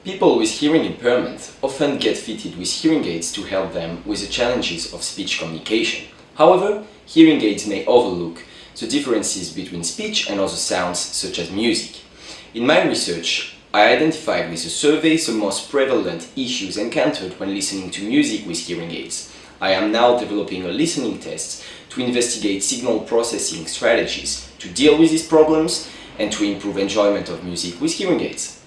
People with hearing impairment often get fitted with hearing aids to help them with the challenges of speech communication. However, hearing aids may overlook the differences between speech and other sounds such as music. In my research, I identified with the survey the most prevalent issues encountered when listening to music with hearing aids. I am now developing a listening test to investigate signal processing strategies to deal with these problems and to improve enjoyment of music with hearing aids.